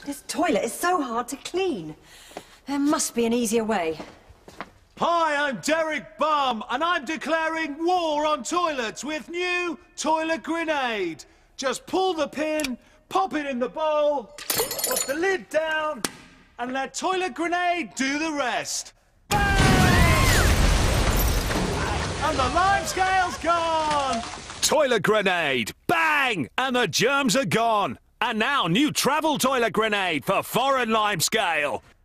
This toilet is so hard to clean. There must be an easier way. Hi, I'm Derek Bum, and I'm declaring war on toilets with new Toilet Grenade. Just pull the pin, pop it in the bowl, put the lid down, and let Toilet Grenade do the rest. Bang! And the lime scale's gone! Toilet Grenade! Bang! And the germs are gone. And now new travel Toilet Grenade for foreign lime scale.